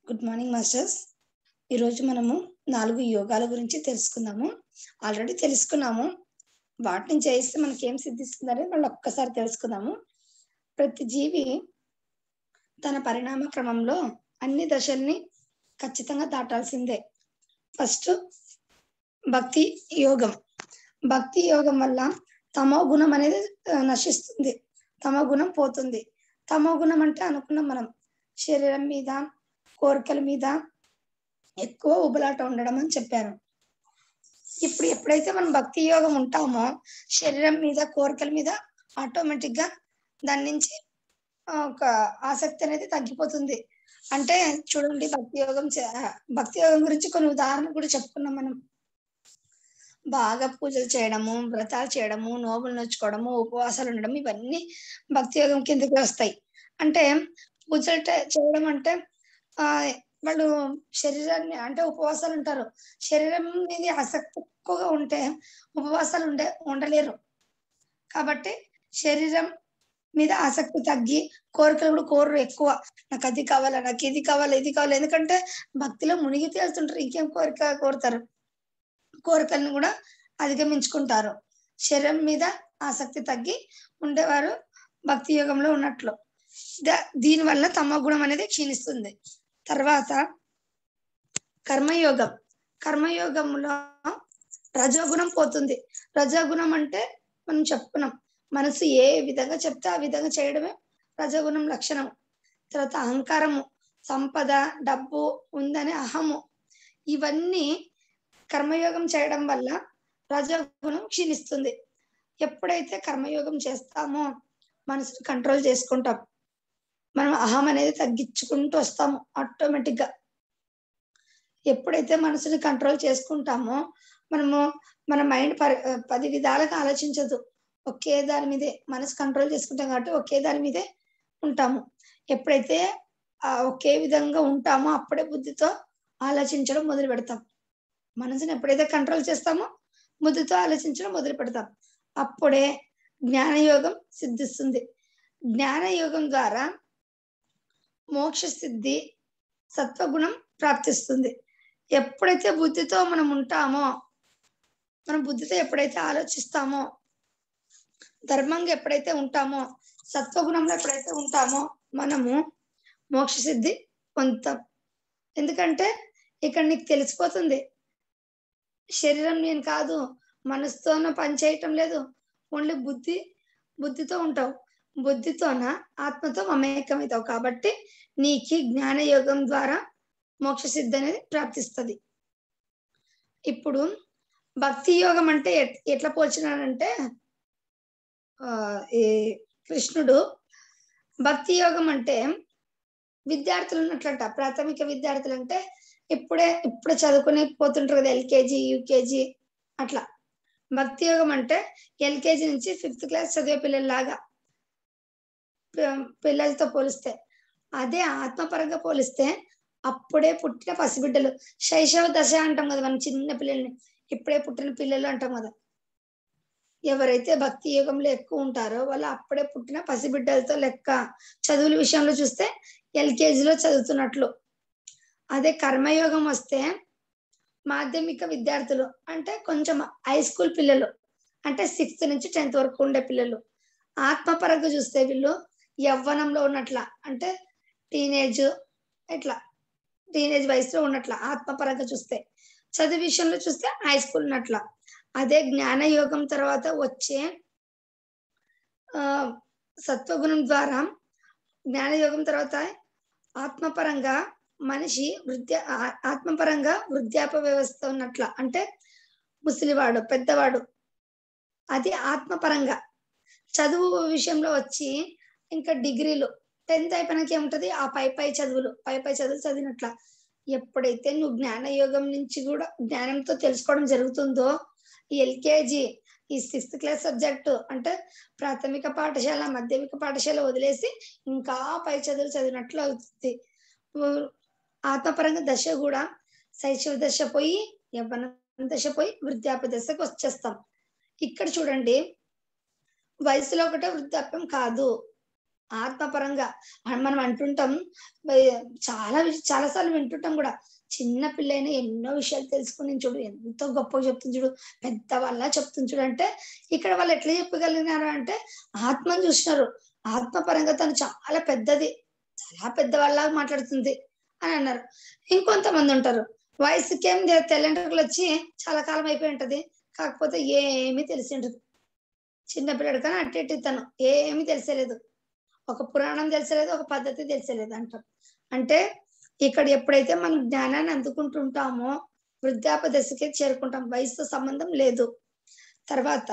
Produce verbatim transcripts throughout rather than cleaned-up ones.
Good morning masters. ఈరోజు మనము నాలుగు యోగాల గురించి తెలుసుకుందాము. ఆల్రెడీ తెలుసుకున్నాము. వాటిని చేస్తే మనకేం సిద్ధిస్తుందని మళ్ళీ ఒక్కసారి తెలుసుకుందాము. ప్రతి జీవి తన పరిణామ క్రమంలో అన్ని దశల్ని ఖచ్చితంగా దాటాల్సిందే. ఫస్ట్ భక్తి యోగం. భక్తి యోగం వల్ల తమో గుణం అనేది నశిస్తుంది, తమో గుణం పోతుంది. తమో గుణం అంటే అనుకున్నాం మనం శరీరం మీద, కోరికల మీద ఎక్కువ ఉబలాట ఉండడం అని చెప్పారు. ఇప్పుడు ఎప్పుడైతే మనం భక్తి యోగం ఉంటామో శరీరం మీద, కోరికల మీద ఆటోమేటిక్ గా దాని నుంచి ఒక ఆసక్తి అనేది తగ్గిపోతుంది. అంటే చూడండి, భక్తి యోగం భక్తి యోగం గురించి కొన్ని ఉదాహరణలు కూడా చెప్పుకున్నాం మనం. బాగా పూజలు చేయడము, వ్రతాలు చేయడము, నోములు నోచుకోవడము, ఉపవాసాలు ఉండడం, ఇవన్నీ భక్తి యోగం కిందకి వస్తాయి. అంటే పూజలు చేయడం అంటే ఆ వాళ్ళు శరీరాన్ని అంటే ఉపవాసాలు ఉంటారు. శరీరం మీద ఆసక్తి ఎక్కువగా ఉంటే ఉపవాసాలు ఉండే ఉండలేరు. కాబట్టి శరీరం మీద ఆసక్తి తగ్గి కోరికలు కూడా కోరరు ఎక్కువ. నాకు అది కావాలా, నాకు ఇది కావాలి, ఇది కావాలి. ఎందుకంటే భక్తిలో మునిగి తేలుతుంటారు. ఇంకేం కోరిక కోరుతారు? కోరికలను కూడా అధిగమించుకుంటారు. శరీరం మీద ఆసక్తి తగ్గి ఉండేవారు భక్తి యోగంలో ఉన్నట్లు. దీని వల్ల తమో గుణం అనేది క్షీణిస్తుంది. తర్వాత కర్మయోగం. కర్మయోగంలో రజోగుణం పోతుంది. రజోగుణం అంటే మనం చెప్పుకున్నాం, మనసు ఏ విధంగా చెప్తే ఆ విధంగా చేయడమే రజోగుణం లక్షణం. తర్వాత అహంకారము, సంపద, డబ్బు ఉందనే అహము, ఇవన్నీ కర్మయోగం చేయడం వల్ల రజోగుణం క్షీణిస్తుంది. ఎప్పుడైతే కర్మయోగం చేస్తామో మనసుని కంట్రోల్ చేసుకుంటాం, మనం అహం అనేది తగ్గించుకుంటూ వస్తాము ఆటోమేటిక్ గా. ఎప్పుడైతే మనసుని కంట్రోల్ చేసుకుంటామో మనము మన మైండ్ పరి పది విధాలుగా ఆలోచించదు, ఒకే దాని మీదే. మనసు కంట్రోల్ చేసుకుంటాం కాబట్టి ఒకే దాని మీదే ఉంటాము. ఎప్పుడైతే ఆ ఒకే విధంగా ఉంటామో అప్పుడే బుద్ధితో ఆలోచించడం మొదలు పెడతాం. మనసుని ఎప్పుడైతే కంట్రోల్ చేస్తామో బుద్ధితో ఆలోచించడం మొదలు పెడతాం. అప్పుడే జ్ఞానయోగం సిద్ధిస్తుంది. జ్ఞానయోగం ద్వారా మోక్ష సిద్ధి, సత్వగుణం ప్రాప్తిస్తుంది. ఎప్పుడైతే బుద్ధితో మనం ఉంటామో, మనం బుద్ధితో ఎప్పుడైతే ఆలోచిస్తామో, ధర్మంగా ఎప్పుడైతే ఉంటామో, సత్వగుణంలో ఎప్పుడైతే ఉంటామో మనము మోక్ష సిద్ధి పొందుతాం. ఎందుకంటే ఇక్కడ నీకు తెలిసిపోతుంది, శరీరం నేను కాదు, మనసుతోన పని చేయటం లేదు, ఓన్లీ బుద్ధి బుద్ధితో ఉంటావు. బుద్ధితోన ఆత్మతో మమేకమవుతావు. కాబట్టి నీకు జ్ఞానయోగం ద్వారా మోక్ష సిద్ధి అనేది ప్రాప్తిస్తుంది. ఇప్పుడు భక్తి యోగం అంటే ఎట్లా పోల్చినానంటే, ఆ ఈ కృష్ణుడు భక్తి యోగం అంటే విద్యార్థులు ఉన్నట్లంట. ప్రాథమిక విద్యార్థులు అంటే ఇప్పుడే ఇప్పుడే చదువుకుని పోతుంటారు కదా, ఎల్కేజీ, యూకేజీ అట్లా. భక్తి యోగం అంటే ఎల్కేజీ నుంచి ఫిఫ్త్ క్లాస్ చదివే పిల్లల్లాగా పిల్లలతో పోలిస్తే. అదే ఆత్మపరంగా పోలిస్తే అప్పుడే పుట్టిన పసిబిడ్డలు, శైశవ దశ అంటాం కదా మనం చిన్న పిల్లల్ని, ఇప్పుడే పుట్టిన పిల్లలు అంటాం కదా. ఎవరైతే భక్తి యోగంలో ఎక్కువ ఉంటారో వాళ్ళు అప్పుడే పుట్టిన పసిబిడ్డలతో లెక్క. చదువుల విషయంలో చూస్తే ఎల్కేజీలో చదువుతున్నట్లు. అదే కర్మయోగం వస్తే మాధ్యమిక విద్యార్థులు అంటే కొంచెం హై స్కూల్ పిల్లలు, అంటే సిక్స్త్ నుంచి టెన్త్ వరకు ఉండే పిల్లలు. ఆత్మపరంగా చూస్తే వీళ్ళు యవ్వనంలో ఉన్నట్ల, అంటే టీనేజ్ ఇట్లా టీనేజ్ వయసులో ఉన్నట్ల ఆత్మపరంగా చూస్తే. చదువు విషయంలో చూస్తే హై స్కూల్ ఉన్నట్ల. అదే జ్ఞానయోగం తర్వాత వచ్చే ఆ సత్వగుణం ద్వారా, జ్ఞానయోగం తర్వాత ఆత్మపరంగా మనిషి వృద్ధ్య ఆత్మపరంగా వృద్ధాప్య వ్యవస్థ ఉన్నట్ల, అంటే ముసలివాడు, పెద్దవాడు. అది ఆత్మపరంగా. చదువు విషయంలో వచ్చి ఇంకా డిగ్రీలు, టెన్త్ అయిపోయినాక ఏముంటది, ఆ పై పై చదువులు పై పై చదువులు చదివినట్ల. ఎప్పుడైతే నువ్వు జ్ఞానయోగం నుంచి కూడా జ్ఞానంతో తెలుసుకోవడం జరుగుతుందో, ఈ ఎల్కేజీ, ఈ సిక్స్త్ క్లాస్ సబ్జెక్టు అంటే ప్రాథమిక పాఠశాల, మాధ్యమిక పాఠశాల వదిలేసి ఇంకా పై చదువులు చదివినట్లు అవుతుంది. ఆత్మపరంగా దశ కూడా శైశవ దశ పోయి యవ్వన దశ పోయి వృద్ధాప్య దశకు వచ్చేస్తాం. ఇక్కడ చూడండి, వయసులో ఒకటే వృద్ధాప్యం కాదు, ఆత్మపరంగా మనం అంటుంటాం. చాలా చాలా సార్లు వింటుంటాం కూడా. చిన్న పిల్లైనా ఎన్నో విషయాలు తెలుసుకుని చూడు ఎంతో గొప్పగా చెప్తుంది చూడు, పెద్దవాళ్ళ చెప్తుంది చూడు అంటే, ఇక్కడ వాళ్ళు ఎట్లా చెప్పగలిగినారు అంటే ఆత్మను చూసినారు. ఆత్మపరంగా తను చాలా పెద్దది, చాలా పెద్దవాళ్ళలాగా మాట్లాడుతుంది అని అన్నారు. ఇంకొంతమంది ఉంటారు, వయసుకేం తెల్లంటికలు వచ్చి చాలా కాలం అయిపోయి ఉంటది, కాకపోతే ఏమీ తెలిసి ఉండదు. చిన్న పిల్లడు కానీ అట్టి ఇట్టి తను ఏమీ తెలిసేలేదు, ఒక పురాణం తెలిసేలేదు, ఒక పద్ధతి తెలిసేలేదు అంటారు. అంటే ఇక్కడ ఎప్పుడైతే మనం జ్ఞానాన్ని అందుకుంటుంటామో వృద్ధాప్య దశకి చేరుకుంటాం, వయసుతో సంబంధం లేదు. తర్వాత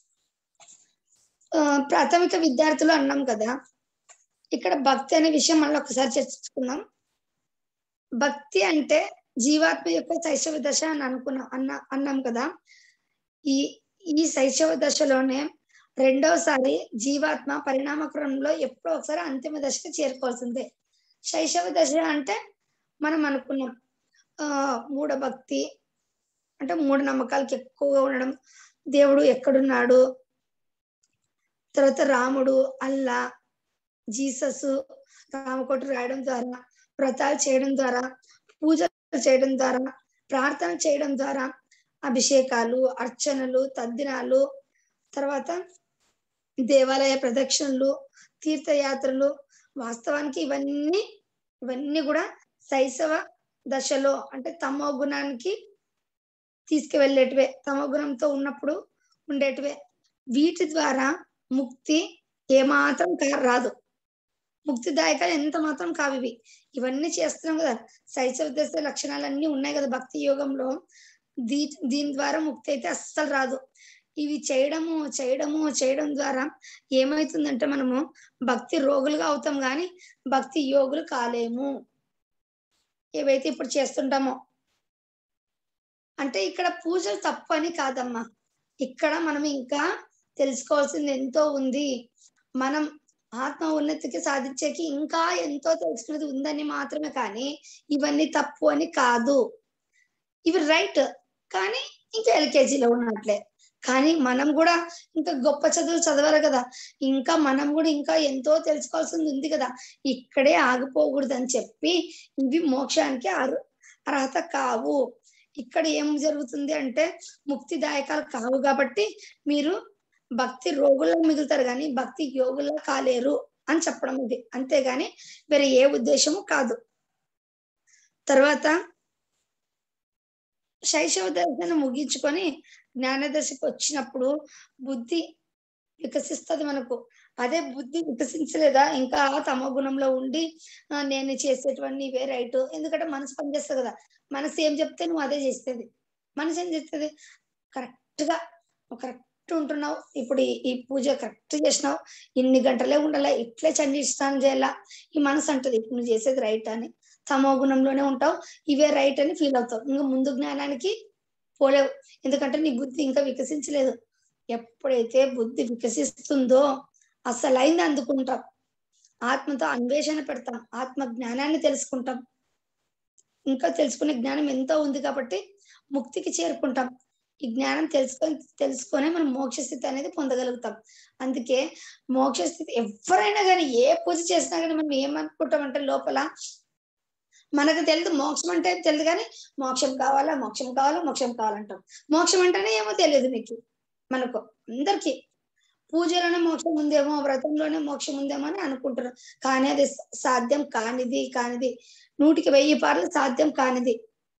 ఆ ప్రాథమిక విద్యార్థులు అన్నాం కదా, ఇక్కడ భక్తి అనే విషయం మళ్ళీ ఒకసారి చర్చించుకుందాం. భక్తి అంటే జీవాత్మ యొక్క శైశవ దశ అని అనుకున్నాం అన్న అన్నాం కదా. ఈ ఈ శైశవ దశలోనే రెండోసారి జీవాత్మ పరిణామ క్రమంలో ఎప్పుడో ఒకసారి అంతిమ దశకి చేరుకోవాల్సిందే. శైశవ దశ అంటే మనం అనుకున్నాం ఆ మూఢభక్తి అంటే మూఢ నమ్మకాలకి ఎక్కువగా ఉండడం, దేవుడు ఎక్కడున్నాడు, తర్వాత రాముడు, అల్లా, జీసస్, రామకోట రాయడం ద్వారా, వ్రతాలు చేయడం ద్వారా, పూజలు చేయడం ద్వారా, ప్రార్థన చేయడం ద్వారా, అభిషేకాలు, అర్చనలు, తద్దినాలు, తర్వాత దేవాలయ ప్రదక్షిణలు, తీర్థయాత్రలు, వాస్తవానికి ఇవన్నీ ఇవన్నీ కూడా శైశవ దశలో అంటే తమో గుణానికి తీసుకువెళ్ళేటివే, తమో గుణంతో ఉన్నప్పుడు ఉండేటివే. వీటి ద్వారా ముక్తి ఏమాత్రం రాదు, ముక్తిదాయక ఎంత మాత్రం కావివి. ఇవన్నీ చేస్తున్నాం కదా, శైశవ దశ లక్షణాలన్నీ ఉన్నాయి కదా భక్తి యోగంలో. దీ దీని ద్వారా ముక్తి అయితే అస్సలు రాదు. ఇవి చేయడము చేయడము చేయడం ద్వారా ఏమైతుందంటే మనము భక్తి రోగులుగా అవుతాం కానీ భక్తి యోగులు కాలేము. ఏవైతే ఇప్పుడు చేస్తుంటామో అంటే ఇక్కడ పూజలు తప్పు అని కాదమ్మా, ఇక్కడ మనం ఇంకా తెలుసుకోవాల్సింది ఎంతో ఉంది. మనం ఆత్మ ఉన్నతికి సాధించేకి ఇంకా ఎంతో తెలుసుకునేది ఉందని మాత్రమే, కానీ ఇవన్నీ తప్పు అని కాదు. ఇవి రైట్, కానీ ఇంకా ఎల్కేజీలో ఉన్నట్లే. కానీ మనం కూడా ఇంకా గొప్ప చదువులు చదవాలి కదా, ఇంకా మనం కూడా ఇంకా ఎంతో తెలుసుకోవాల్సింది ఉంది కదా, ఇక్కడే ఆగిపోకూడదు అని చెప్పి ఇవి మోక్షానికి అర్హత కావు. ఇక్కడ ఏం జరుగుతుంది అంటే ముక్తిదాయకాలు కావు కాబట్టి మీరు భక్తి రోగుల్లో మిగులుతారు కానీ భక్తి యోగుల్లో కాలేరు అని చెప్పడం ఇది, అంతేగాని వేరే ఏ ఉద్దేశము కాదు. తర్వాత శైశవ దశను ముగించుకొని జ్ఞాన దశకు వచ్చినప్పుడు బుద్ధి వికసిస్తుంది మనకు. అదే బుద్ధి వికసించలేదా ఇంకా తమో గుణంలో ఉండి నేను చేసేటువంటి ఇవే రైట్, ఎందుకంటే మనసు పనిచేస్తుంది కదా, మనసు ఏం చెప్తే నువ్వు అదే చేస్తుంది. మనసు ఏం చేస్తుంది, కరెక్ట్ గా కరెక్ట్ ఉంటున్నావు, ఇప్పుడు ఈ పూజ కరెక్ట్ చేసినావు, ఇన్ని గంటలే ఉండాలా, ఇట్లే చండీ స్నానం చేయాలా, ఈ మనసు అంటది ఇప్పుడు నువ్వు చేసేది రైట్ అని. తమో గుణంలోనే ఉంటావు, ఇవే రైట్ అని ఫీల్ అవుతావు, ఇంకా ముందు జ్ఞానానికి పోలేవు, ఎందుకంటే నీ బుద్ధి ఇంకా వికసించలేదు. ఎప్పుడైతే బుద్ధి వికసిస్తుందో అసలైంది అందుకుంటాం, ఆత్మతో అన్వేషణ పెడతాం, ఆత్మ జ్ఞానాన్ని తెలుసుకుంటాం. ఇంకా తెలుసుకునే జ్ఞానం ఎంతో ఉంది కాబట్టి ముక్తికి చేరుకుంటాం. ఈ జ్ఞానం తెలుసుకొని తెలుసుకొనే మనం మోక్ష స్థితి అనేది పొందగలుగుతాం. అందుకే మోక్ష స్థితి ఎవరైనా కానీ ఏ పూజ చేసినా కానీ మనం ఏమనుకుంటామంటే లోపల మనకు తెలియదు, మోక్షం అంటే తెలియదు కానీ మోక్షం కావాలా మోక్షం కావాలా మోక్షం కావాలంటాం. మోక్షం అంటేనే ఏమో తెలియదు మీకు, మనకు అందరికి పూజలోనే మోక్షం ఉందేమో, వ్రతంలోనే మోక్షం ఉందేమో అని అనుకుంటారు, కానీ అది సాధ్యం కానిది కానిది నూటికి వెయ్యి పార్లు సాధ్యం కానిది.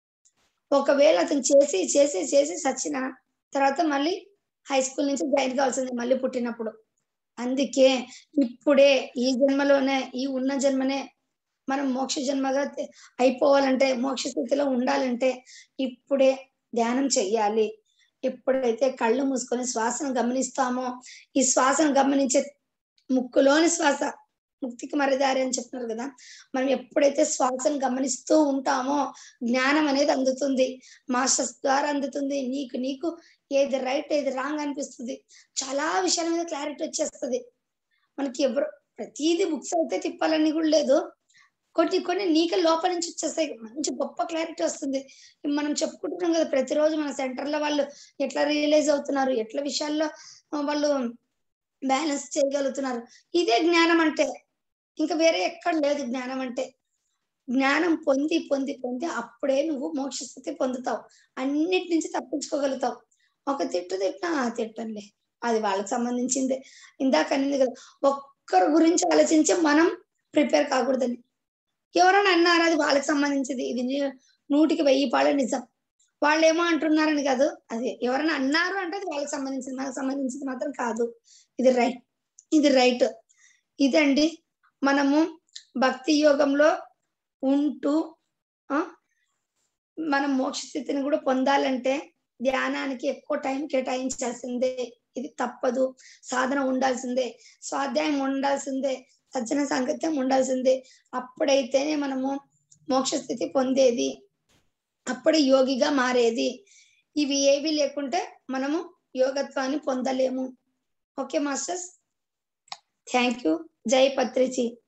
ఒకవేళ అతను చేసి చేసి చేసి సచ్చిన తర్వాత మళ్ళీ హై స్కూల్ నుంచి జాయిన్ కావాల్సింది మళ్ళీ పుట్టినప్పుడు. అందుకే ఇప్పుడే ఈ జన్మలోనే ఈ ఉన్న జన్మనే మనం మోక్ష జన్మగా అయిపోవాలంటే, మోక్ష స్థితిలో ఉండాలంటే ఇప్పుడే ధ్యానం చెయ్యాలి. ఎప్పుడైతే కళ్ళు మూసుకొని శ్వాసను గమనిస్తామో, ఈ శ్వాసను గమనించే ముక్కులోని శ్వాస ముక్తికి మరిదారి అని చెప్తున్నారు కదా, మనం ఎప్పుడైతే శ్వాసను గమనిస్తూ ఉంటామో జ్ఞానం అనేది అందుతుంది, మాస్టర్స్ ద్వారా అందుతుంది. నీకు నీకు ఏది రైట్ ఏది రాంగ్ అనిపిస్తుంది, చాలా విషయాల మీద క్లారిటీ వచ్చేస్తుంది మనకి. ఎవరు ప్రతిదీ బుక్స్ అయితే తిప్పాలని కూడా లేదు, కొన్ని కొన్ని నీకే లోపల నుంచి వచ్చేస్తాయి, మంచి గొప్ప క్లారిటీ వస్తుంది. మనం చెప్పుకుంటున్నాం కదా ప్రతిరోజు మన సెంటర్లో వాళ్ళు ఎట్లా రియలైజ్ అవుతున్నారు, ఎట్లా విషయాల్లో వాళ్ళు బ్యాలెన్స్ చేయగలుగుతున్నారు, ఇదే జ్ఞానం అంటే. ఇంకా వేరే ఎక్కడ లేదు జ్ఞానం అంటే. జ్ఞానం పొంది, పొంది, పొంది అప్పుడే నువ్వు మోక్ష స్థితి పొందుతావు. అన్నిటి నుంచి తప్పించుకోగలుగుతావు. ఒక తిట్టు తిట్టినా ఆ తిట్టంలే. అది వాళ్ళకి సంబంధించిందే. ఇందాక అనింది కదా! ఒక్కరి గురించి ఆలోచించి మనం ప్రిపేర్ కాకూడదని. ఎవరైనా అన్నారా అది వాళ్ళకి సంబంధించింది. ఇది ని నూటికి వెయ్యి పాళ్ళు నిజం. వాళ్ళేమో అంటున్నారని కాదు. అది ఎవరైనా అన్నారు అంటే అది వాళ్ళకి సంబంధించింది. మనకు సంబంధించింది మాత్రం కాదు. ఇది రైట్. ఇది రైట్. ఇదండి మనము భక్తి యోగంలో ఉంటూ ఆ! మనం మోక్ష స్థితిని కూడా పొందాలంటే ధ్యానానికి ఎక్కువ టైం కేటాయించాల్సిందే. ఇది తప్పదు. సాధన ఉండాల్సిందే. స్వాధ్యాయం ఉండాల్సిందే. సజ్జన సాంగత్యం ఉండాల్సిందే. అప్పుడైతేనే మనము మోక్ష స్థితి పొందేది. అప్పుడు యోగిగా మారేది. ఇవి ఏవి లేకుంటే మనము యోగత్వాన్ని పొందలేము. Okay masters. Thank you. జై పత్రిజీ.